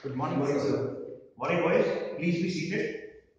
Good morning, sir. Morning, boys. Please be seated.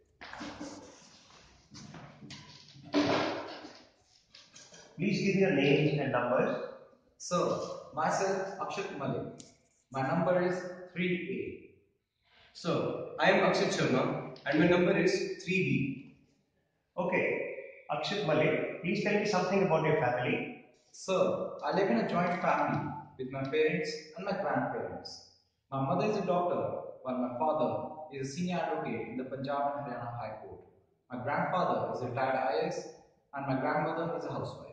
Please give your names and numbers. Sir, myself Akshat Malik. My number is 3A. So, I am Akshat Sharma and my number is 3B. Okay. Akshat Malik, please tell me something about your family. Sir, I live in a joint family with my parents and my grandparents. My mother is a doctor, while my father is a senior advocate in the Punjab and Haryana High Court. My grandfather is a retired IAS and my grandmother is a housewife.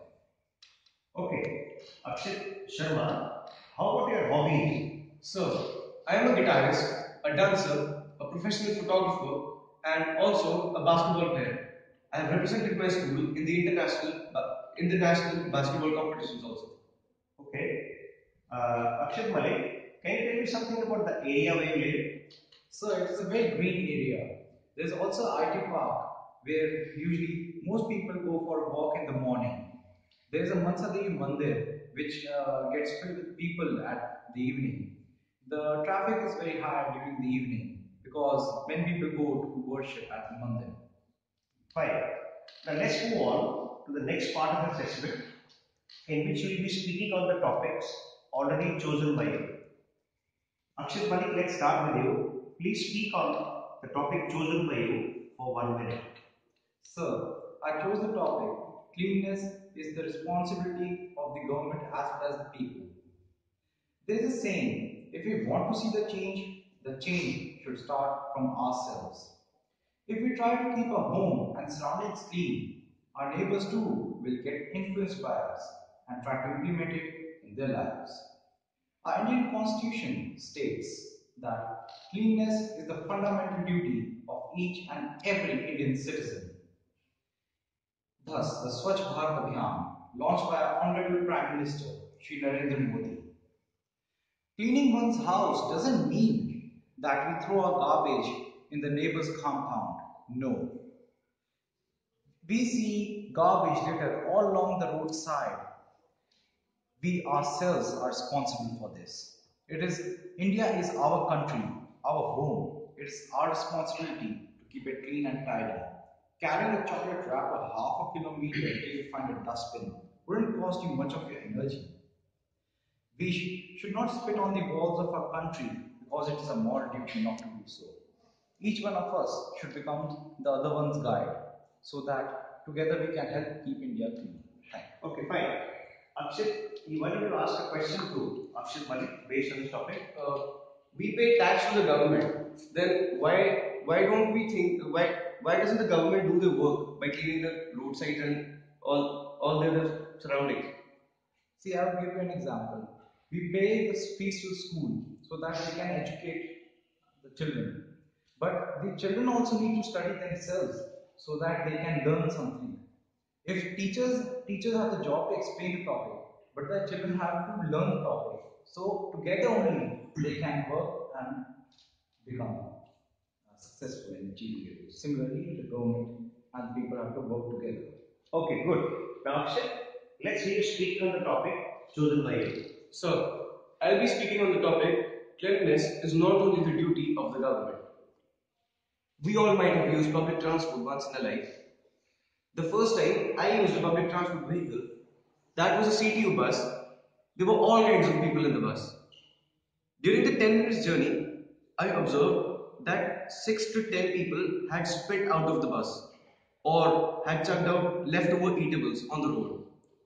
Okay. Akshat Sharma, how about your hobbies? So, I am a guitarist, a dancer, a professional photographer and also a basketball player. I have represented my school in the national basketball competitions also. Okay. Akshat Malik, can you tell me something about the area where you live? Sir, it is a very green area. There is also an IT park where usually most people go for a walk in the morning. There is a Mansadevi Mandir which gets filled with people at the evening. The traffic is very high during the evening because many people go to worship at the Mandir. Fine. Now let's move on to the next part of the assessment, in which we will be speaking on the topics already chosen by you. Akshat Malik, let's start with you. Please speak on the topic chosen by you for 1 minute. Sir, I chose the topic cleanliness is the responsibility of the government as well as the people. There is a saying, if we want to see the change should start from ourselves. If we try to keep our home and surroundings clean, our neighbors too will get influenced by us and try to implement it in their lives. Our Indian Constitution states that cleanliness is the fundamental duty of each and every Indian citizen. Thus, the Swachh Bharat Abhiyan, launched by our Honorable Prime Minister, Shri Narendra Modi. Cleaning one's house doesn't mean that we throw our garbage in the neighbor's compound. No. We see garbage litter all along the roadside. We ourselves are responsible for this. India is our country, our home. It is our responsibility to keep it clean and tidy. Carrying a chocolate wrapper half a kilometer till you find a dustbin wouldn't cost you much of your energy. We should not spit on the walls of our country because it is a moral duty not to do so. Each one of us should become the other one's guide so that together we can help keep India clean. Thank you. Okay, fine. Akshat, you wanted to ask a question to Akshat Malik based on this topic. We pay tax to the government. Then why don't we think why doesn't the government do the work by cleaning the roadsides and all the other surroundings? See, I will give you an example. We pay the fees to the school so that they can educate the children. But the children also need to study themselves so that they can learn something. If teachers have the job to explain the topic, but the children have to learn the topic. So together only they can work and become successful in achieving it. Similarly, the government and people have to work together. Okay, good. Now, Akshat, let's hear you speak on the topic chosen by you. So, I'll be speaking on the topic cleanliness is not only the duty of the government. We all might have used public transport once in our life. The first time I used a public transport vehicle, that was a CTU bus. There were all kinds of people in the bus. During the 10 minutes journey, I observed that 6 to 10 people had spit out of the bus or had chucked out leftover eatables on the road.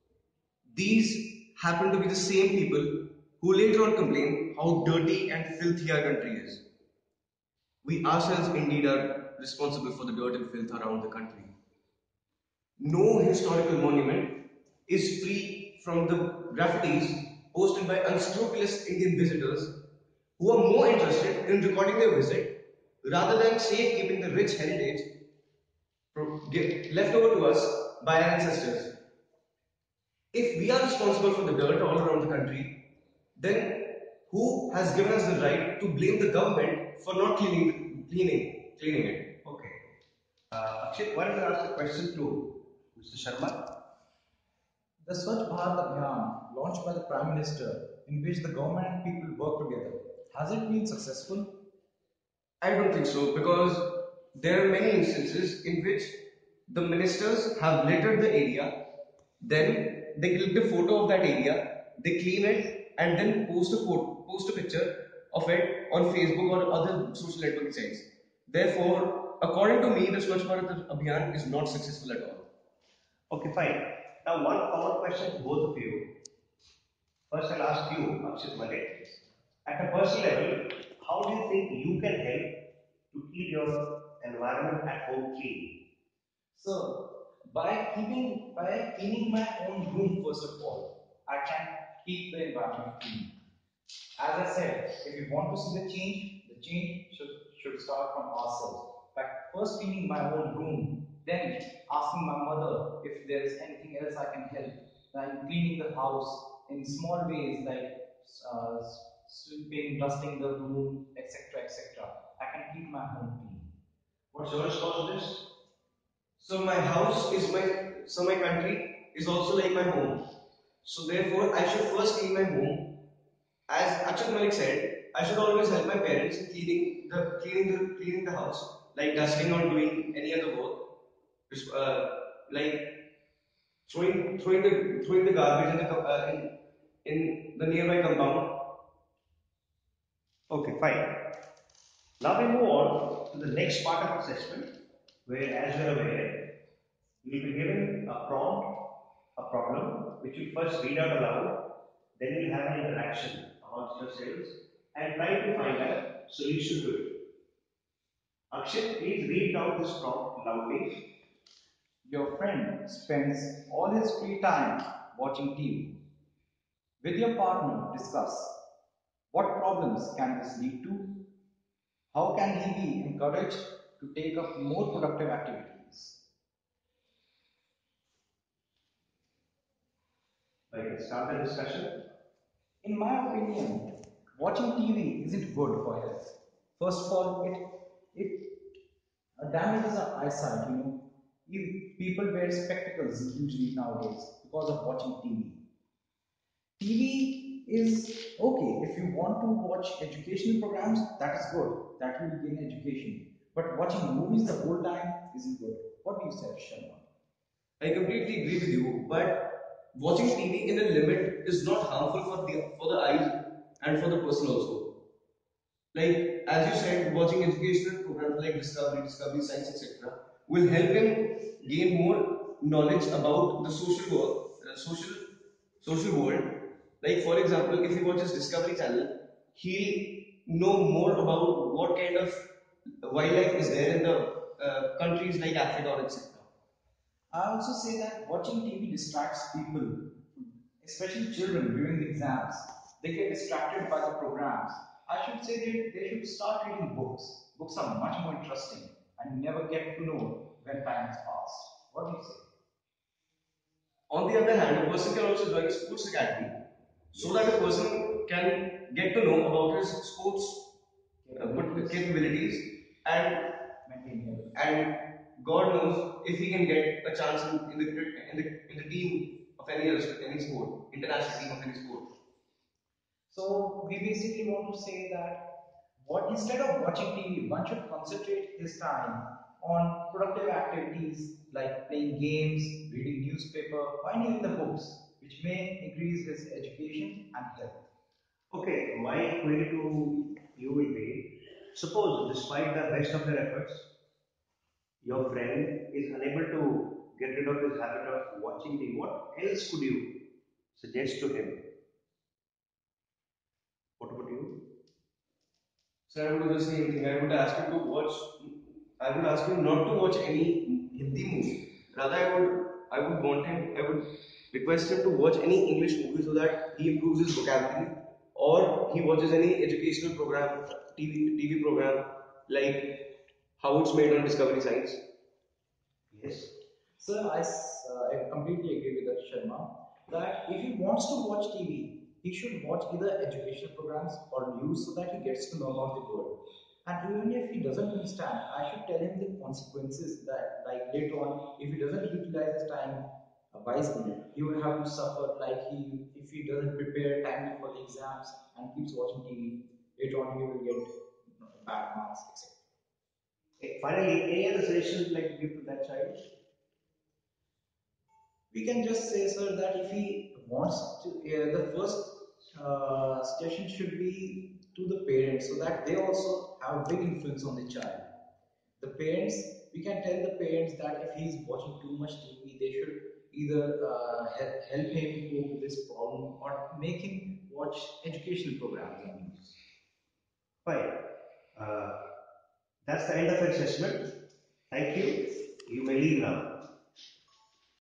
These happened to be the same people who later on complained how dirty and filthy our country is. We ourselves indeed are responsible for the dirt and filth around the country. No historical monument is free from the graffitis posted by unscrupulous Indian visitors who are more interested in recording their visit rather than safekeeping the rich heritage left over to us by our ancestors. If we are responsible for the dirt all around the country, then who has given us the right to blame the government for not cleaning it? Okay. Akshat, why don't you ask the question to Mr. Sharma? The Swachh Bharat Abhiyan, launched by the Prime Minister, in which the government and people work together, has it been successful? I don't think so, because there are many instances in which the ministers have littered the area, then they click the photo of that area, they clean it, and then post a picture of it on Facebook or other social networking sites. Therefore, according to me, the Swachh Bharat Abhiyan is not successful at all. Okay, fine. Now, one common question to both of you. First, I'll ask you, Akshit Malik. At a personal level, how do you think you can help to keep your environment at home clean? So by cleaning my own room first of all, I can keep the environment clean. As I said, if we want to see the change should start from ourselves. By first cleaning my own room, then asking my mother if there is anything else I can help, like cleaning the house in small ways, like uh, sweeping, dusting the room, etc., etc. I can keep my home clean. What's your response to this? So my country is also like my home. So therefore, I should first clean my home. As Achyut Malik said, I should always help my parents in cleaning the house, like dusting or doing any other work, like throwing the garbage in the nearby compound. Okay, fine. Now we move on to the next part of assessment, where, as you are aware, you will be given a prompt, a problem, which you first read out aloud, then you will have an interaction amongst yourselves and try to find a solution to it. Akshay, please read out this prompt loudly. Your friend spends all his free time watching TV. With your partner, discuss what problems can this lead to? How can he be encouraged to take up more productive activities? I can start the discussion. In my opinion, watching TV isn't good for health. First of all, it damages our eyesight. People wear spectacles usually nowadays because of watching TV. TV is okay if you want to watch educational programs. That is good. That will gain education. But watching movies the whole time isn't good. What do you say, Sharma? I completely agree with you, but watching TV in a limit is not harmful for the eyes and for the person also. Like as you said, watching educational programs like Discovery Science, etc., will help him gain more knowledge about the social world. Like for example, if he watches Discovery Channel, he'll know more about what kind of wildlife is there in the countries like Africa or etc. I also say that watching TV distracts people, especially children during the exams. They get distracted by the programs. I should say they should start reading books. Books are much more interesting and you never get to know when time has passed. What do you say? On the other hand, a person can also join a sports academy so that a person can get to know about his sports capabilities and Maintain health. and God knows if he can get a chance in the team of any sport, international team of any sport. So we basically want to say that what instead of watching TV, one should concentrate his time on productive activities like playing games, reading newspaper, finding the books, which may increase his education and health. Okay, my query to you will be, suppose despite the best of their efforts, your friend is unable to get rid of his habit of watching TV. What else could you suggest to him? What about you? So I would do the same thing. I would ask him not to watch any Hindi movie. Rather, I would request him to watch any English movie so that he improves his vocabulary, or he watches any educational program, TV program like how it's made on Discovery Science. Yes. Sir, I completely agree with that, Sharma, that if he wants to watch TV, he should watch either educational programs or news so that he gets to know about the world. And even if he doesn't understand, I should tell him the consequences that, like later on, if he doesn't utilize his time wisely, he will have to suffer. Like if he doesn't prepare timely for the exams and keeps watching TV, later on he will get bad marks, etc. Okay, finally, any other suggestions you'd like to give to that child? We can just say, sir, that if he wants to, the first suggestion should be to the parents, so that they also have a big influence on the child. The parents, we can tell the parents that if he is watching too much TV, they should either help him cope with this problem or make him watch educational programs on news. Fine. That's the end of assessment. Thank you. You may leave now.